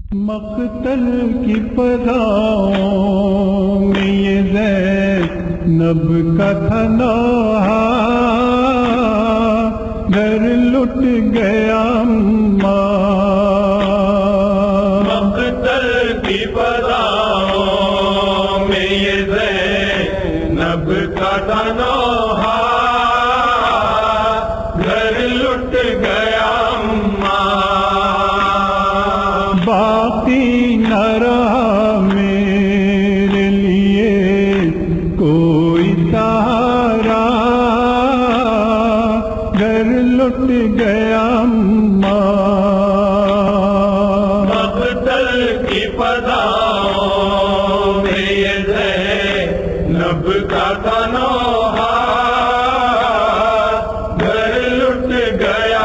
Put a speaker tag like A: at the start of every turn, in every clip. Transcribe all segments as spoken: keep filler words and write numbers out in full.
A: مقتل کی فضاؤں میں یہ زینب کا تھا نوحہ، گھر لٹ گیا ماں۔
B: مقتل کی فضاؤں میں یہ زینب کا تھا نوحہ، گھر لٹ گیا
A: باقی نہ رہا میرے لیے کوئی سہارا، گھر لٹ گیا ماں۔
B: مقتل کی فضاؤں میں یہ زینب کا تھا نوحہ، گھر لٹ گیا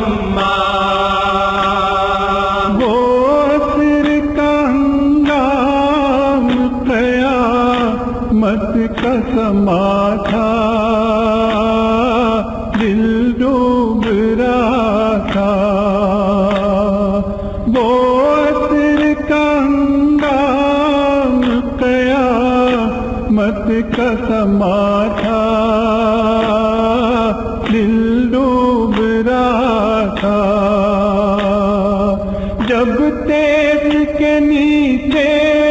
A: مت کا سما تھا، دل ڈوب رہا تھا، وہ عصر کا ہنگام قیامت کا سما تھا، دل ڈوب رہا تھا، جب تیز کے نیچے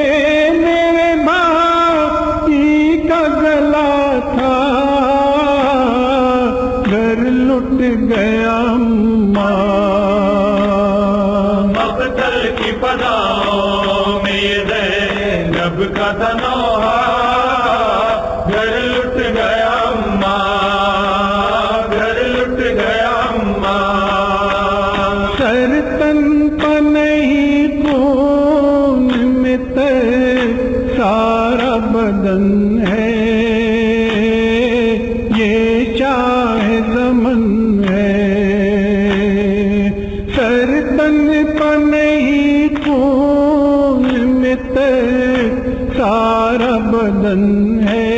A: لٹ گیا ماں۔
B: مقتل کی فضاؤں میں یہ زینب کا تھا نوحہ، گھر لٹ گیا ماں، گھر لٹ گیا ماں۔
A: سر تن پر نہیں خون میں تیر سارا بدن ہے، یہ شاہ زمن ہے، سر تن پر نہیں خون میں تیر سارا بدن ہے،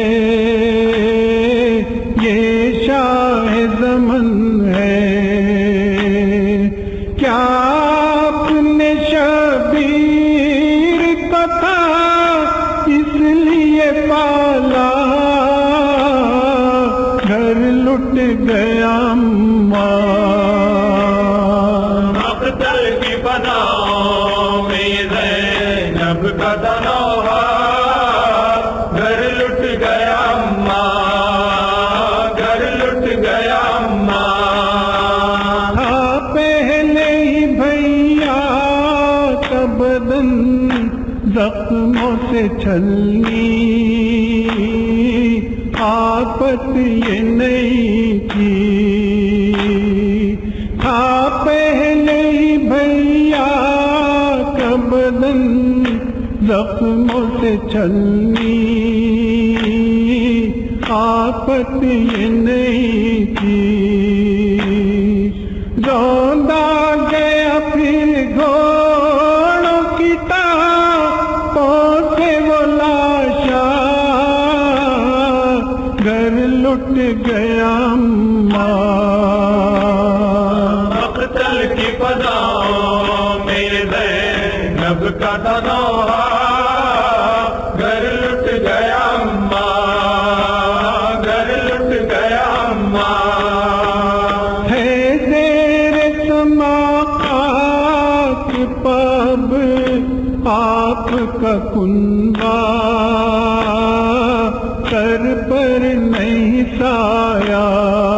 A: یہ شاہ زمن ہے۔ کیا اپنے شبیر کو تھا اس لیے پالا، گھر لٹ گیا ماں۔
B: مقتل کی فضاؤں میں یہ زینب کا تھا نوحہ، گھر لٹ گیا ماں، گھر لٹ گیا ماں۔
A: تھا پہلے ہی بھیا کا بدن زخموں سے چھلنی، آفت یہ نہیں تھی، تھا پہلے ہی بھیا کا بدن زخموں سے چھلنی، آفت یہ نہیں تھی، روندا گیا پھر گھوڑوں کی ٹانپوں سے وہ لاشا، گھر لٹ گیا ماں۔
B: مقتل کی فضاؤں میں یہ زینب کا تھا نوحہ، گھر لٹ گیا ماں، گھر لٹ گیا ماں۔
A: ہے زیر سماعت پب آپ کا کنبہ، سر پر نہیں سایہ،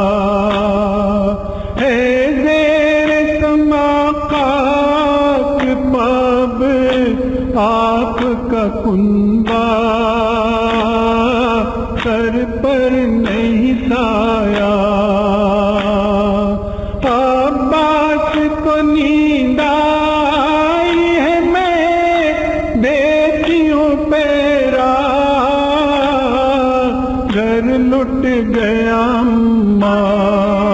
A: ہے زیر سماعت پب آپ کا کنبہ، سر پر نہیں سایہ، عباس کو نیند آئی ہے میں دیکھی ہوں پیرا، گھر لٹ گیا ماں۔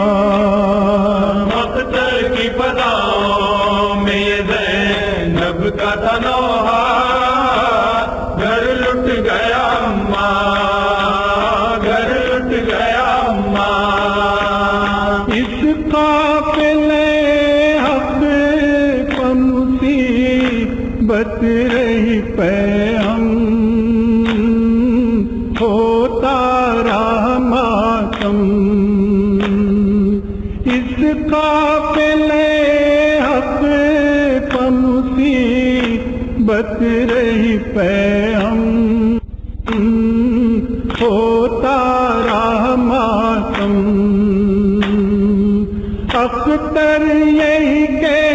B: مقتل کی فضاؤں میں یہ زینب کا تھا نوحہ، گھر لٹ گیا ماں، گھر لٹ گیا ماں۔
A: اس قافلے حق بت رہی پہ ہم ہوتا رہا ماتم اس قافلے حق پہ مصیبت رہی پہ ہم ہوتا رہا ماتم اختر یہی کہ